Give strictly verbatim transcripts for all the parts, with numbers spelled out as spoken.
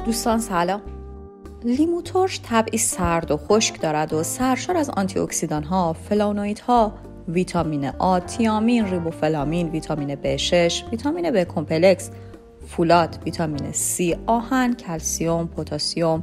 دوستان سلام. لیمو ترش طبعی سرد و خشک دارد و سرشار از آنتی اکسیدان ها، فلانوئید ها، ویتامین آ، تیامین، ریبوفلامین، ویتامین بی شش، ویتامین بی کمپلکس، فولاد، ویتامین سی، آهن، کلسیم، پتاسیم،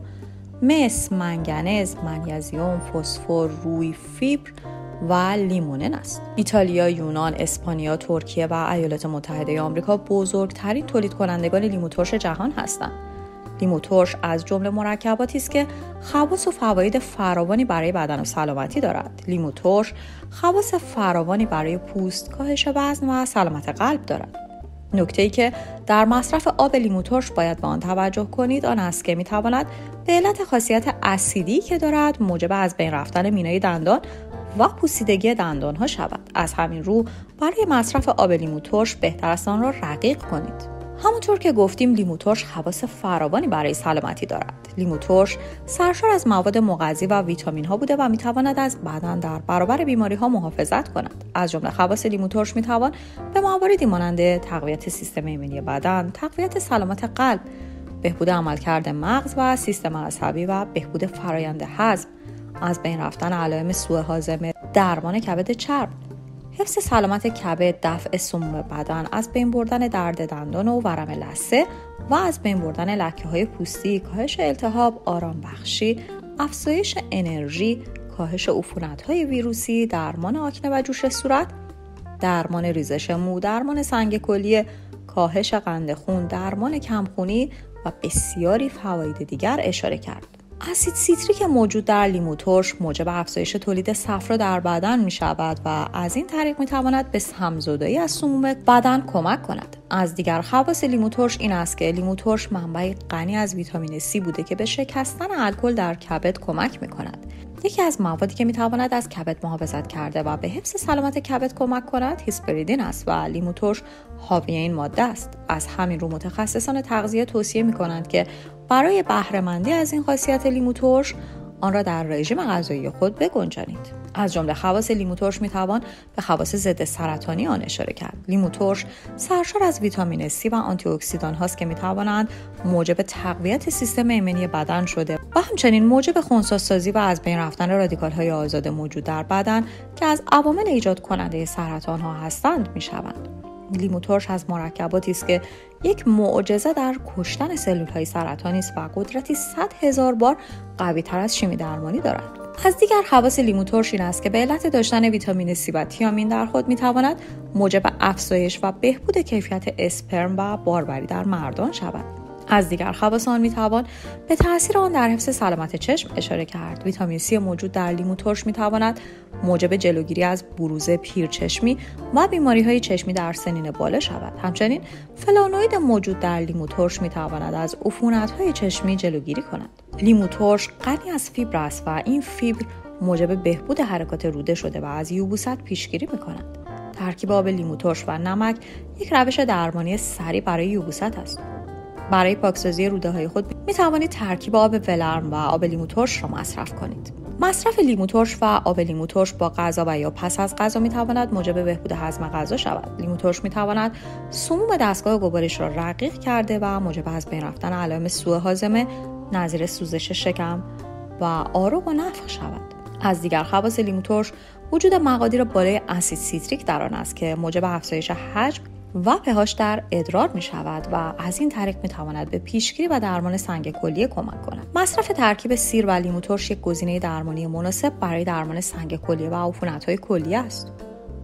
مس، منگنز، منیزیم، فسفر، روی، فیبر و لیمونن است. ایتالیا، یونان، اسپانیا، ترکیه و ایالات متحده آمریکا بزرگترین تولید کنندگان لیمو ترش جهان هستند. لیمو ترش از جمله مرکباتی است که خواص و فواید فراوانی برای بدن و سلامتی دارد. لیمو ترش خواص فراوانی برای پوست، کاهش وزن و سلامت قلب دارد. نکته‌ای که در مصرف آب لیمو ترش باید به آن توجه کنید آن است که می‌تواند به علت خاصیت اسیدی که دارد موجب از بین رفتن مینای دندان و پوسیدگی دندان‌ها شود. از همین رو برای مصرف آب لیمو ترش بهتر است آن را رقیق کنید. همونطور که گفتیم لیمو ترش خواص فراوانی برای سلامتی دارد. لیمو ترش سرشار از مواد مغذی و ویتامین ها بوده و میتواند از بدن در برابر بیماری ها محافظت کند. از جمله خواص لیمو ترش میتوان به مواردی مانند تقویت سیستم ایمنی بدن، تقویت سلامت قلب، بهبود عملکرد مغز و سیستم عصبی و بهبود فرایند هضم، از بین رفتن علائم سوء هاضمه، درمان کبد چرب، حفظ سلامت کبد، دفع سموم بدن، از بین بردن درد دندان و ورم لثه و از بین بردن لکه‌های پوستی، کاهش التهاب، آرام بخشی، افزایش انرژی، کاهش عفونت‌های ویروسی، درمان آکنه و جوش صورت، درمان ریزش مو، درمان سنگ کلیه، کاهش قند خون، درمان کمخونی و بسیاری فواید دیگر اشاره کرد. اسید سیتریک موجود در لیمو ترش موجب افزایش تولید صفرا در بدن می شود و از این طریق می تواند به سم‌زدایی از سموم بدن کمک کند. از دیگر خواص لیمو ترش این است که لیمو ترش منبعی غنی از ویتامین سی بوده که به شکستن الکل در کبد کمک می کند. یکی از موادی که می تواند از کبد محافظت کرده و به حفظ سلامت کبد کمک کند هیسپریدین است و لیمو ترش حاوی این ماده است. از همین رو متخصصان تغذیه توصیه می کنند که برای بهره مندی از این خاصیت لیمو ترش آن را در رژیم غذایی خود بگنجانید. از جمله خواص لیمو ترش می توان به خواص ضد سرطانی آن اشاره کرد. لیمو ترش سرشار از ویتامین سی و آنتی اکسیدان هاست که می توانند موجب تقویت سیستم ایمنی بدن شده و همچنین موجب خنثی‌سازی و از بین رفتن رادیکال های آزاد موجود در بدن که از عوامل ایجاد کننده سرطان ها هستند می شوند. لیمو ترش از مرکباتی است که یک معجزه در کشتن سلول های سرطانی است و قدرتی صد هزار بار قوی تر از شیمی درمانی دارد. از دیگر خواص لیمو ترش این است که به علت داشتن ویتامین سی و تیامین در خود می تواند موجب افزایش و بهبود کیفیت اسپرم و باربری در مردان شود. از دیگر خواص آن می توان به تأثیر آن در حفظ سلامت چشم اشاره کرد. ویتامین سی موجود در لیمو ترش می تواند موجب جلوگیری از بروز پیرچشمی و بیماری‌های چشمی در سنین بالا شود. همچنین فلانوئید موجود در لیمو ترش می تواند از عفونت‌های چشمی جلوگیری کند. لیمو ترش غنی از فیبر است و این فیبر موجب بهبود حرکات روده شده و از یبوست پیشگیری می کند. ترکیب آب لیمو ترش و نمک یک روش درمانی سریع برای یبوست است. برای پاکسازی روده های خود می توانید ترکیب آب ولرم و آب لیمو ترش را مصرف کنید. مصرف لیمو ترش و آب لیمو ترش با غذا و یا پس از غذا می تواند موجب بهبود هضم غذا شود. لیمو ترش می تواند سموم دستگاه گوارش را رقیق کرده و موجب از بین رفتن علائم سوء هاضمه نظیر سوزش شکم و آرق و نفخ شود. از دیگر خواص لیمو ترش وجود مقادیر بالای اسید سیتریک در آن است که موجب افزایش حجم و پهاش در ادرار می شود و از این طریق می تواند به پیشگیری و درمان سنگ کلیه کمک کند. مصرف ترکیب سیر و لیمو ترش یک گزینه درمانی مناسب برای درمان سنگ کلیه و عفونت‌های کلیه است.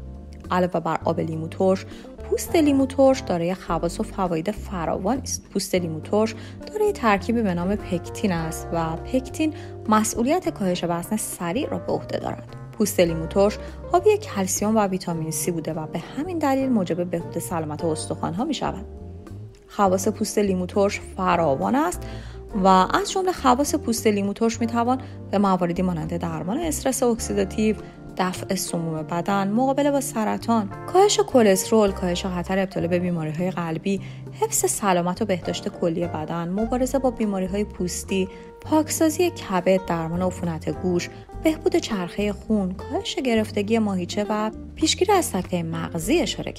علاوه بر آب لیمو ترش، پوست لیمو ترش دارای خواص و فواید فراوانی است. پوست لیمو ترش دارای ترکیبی به نام پکتین است و پکتین مسئولیت کاهش وزن سریع را به عهده دارد. پوست لیمو ترش حاوی کلسیم و ویتامین سی بوده و به همین دلیل موجب بهبود سلامت استخوان‌ها می‌شود. خواص پوست لیمو ترش فراوان است و از جمله خواص پوست لیمو ترش می‌توان به مواردی مانند درمان استرس اکسیداتیو، دفع سموم بدن، مقابله با سرطان، کاهش کلسترول، کاهش خطر ابتلا به بیماری‌های قلبی، حفظ سلامت و بهداشت کلی بدن، مبارزه با بیماری‌های پوستی، پاکسازی کبد، درمان عفونت گوش، بهبود چرخه خون، کاهش گرفتگی ماهیچه و پیشگیری از سکته مغزی اشاره کرد.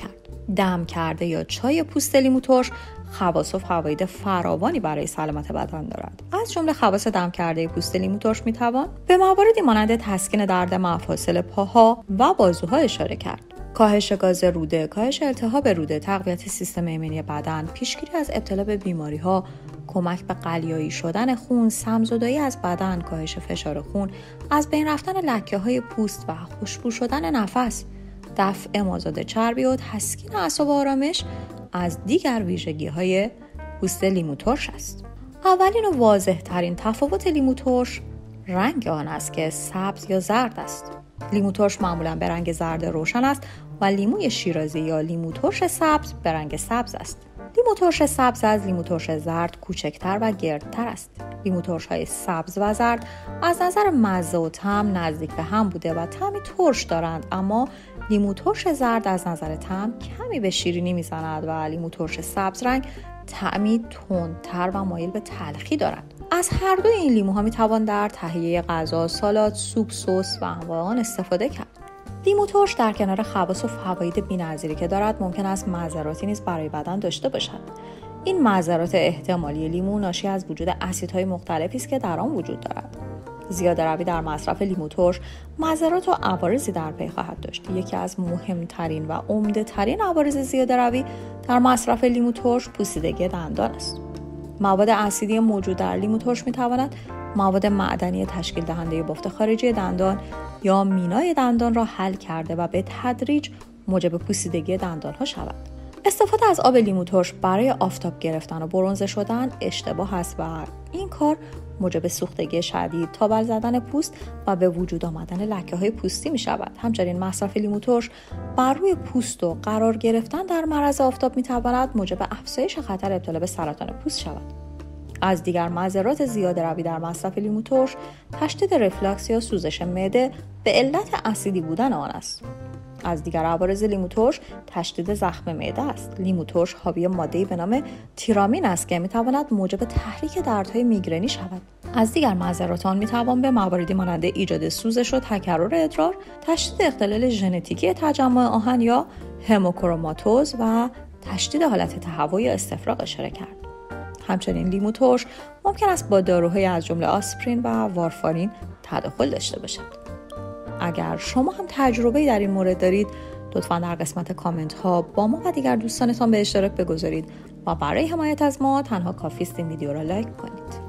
دم کرده یا چای پوست لیمو ترش خواص و فواید فراوانی برای سلامت بدن دارد. از جمله خواص دم کرده پوست لیمو ترش میتوان به مواردی مانند تسکین درد مفاصل پاها و بازوها اشاره کرد. کاهش گاز روده، کاهش التهاب روده، تقویت سیستم ایمنی بدن، پیشگیری از ابتلا به بیماری‌ها، کمک به قلیایی شدن خون، سم‌زدایی از بدن، کاهش فشار خون، از بین رفتن لکه‌های پوست و خوشبو شدن نفس، دفع مازاد چربی و تسکین اعصاب و آرامش از دیگر ویژگی‌های پوست لیمو ترش است. اولین و واضح ترین تفاوت لیمو ترش رنگ آن است که سبز یا زرد است. لیمو ترش معمولاً به رنگ زرد روشن است و لیموی شیرازی یا لیمو ترش سبز به رنگ سبز است. لیمو ترش سبز از لیمو ترش زرد کوچکتر و گردتر است. لیمو ترش های سبز و زرد از نظر مزه و طعم نزدیک به هم بوده و طعمی ترش دارند، اما لیمو ترش زرد از نظر طعم کمی به شیرینی میزند و لیمو ترش سبز رنگ طعمی تندتر و مایل به تلخی دارد. از هر دو این لیموها میتوان در تهیه غذا، سالاد، سوپ، سس و انواع آن استفاده کرد. لیمو ترش در کنار خواص و فواید بی‌نظیری که دارد، ممکن است معضلاتی نیز برای بدن داشته باشد. این معضلات احتمالی لیمو ناشی از وجود اسیدهای مختلفی است که در آن وجود دارد. زیاده روی در مصرف لیمو ترش معضلات و عوارضی در پی خواهد داشت. یکی از مهمترین و عمده ترین عوارض زیاده روی در مصرف لیمو ترش پوسیدگی دندان است. مواد اسیدی موجود در لیمو ترش می‌تواند مواد معدنی تشکیل دهنده بافت خارجی دندان یا مینای دندان را حل کرده و به تدریج موجب پوسیدگی دندان‌ها شود. استفاده از آب لیمو ترش برای آفتاب گرفتن و برنزه شدن اشتباه است و این کار موجب سوختگی شدید، تابل زدن پوست و به وجود آمدن لکه‌های پوستی می شود. همچنین مصرف لیمو ترش بر روی پوست و قرار گرفتن در معرض آفتاب می تواند موجب افزایش خطر ابتلا به سرطان پوست شود. از دیگر معضلات زیاده روی در مصرف لیمو ترش تشدید رفلاکس یا سوزش معده به علت اسیدی بودن آن است. از دیگر عوارض لیمو ترش تشدید زخم معده است. لیمو ترش حاوی ماده‌ای به نام تیرامین است که میتواند موجب تحریک دردهای میگرنی شود. از دیگر معضلات آن میتوان به مواردی مانند ایجاد سوزش و تکرر ادرار، تشدید اختلال ژنتیکی تجمع آهن یا هموکروماتوز و تشدید حالت تهوع یا استفراغ اشاره کرد. همچنین لیمو ترش ممکن است با داروهای از جمله آسپرین و وارفارین تداخل داشته باشد. اگر شما هم تجربه‌ای در این مورد دارید، لطفاً در قسمت کامنت ها با ما و دیگر دوستانتان به اشتراک بگذارید و برای حمایت از ما تنها کافی است این ویدیو را لایک کنید.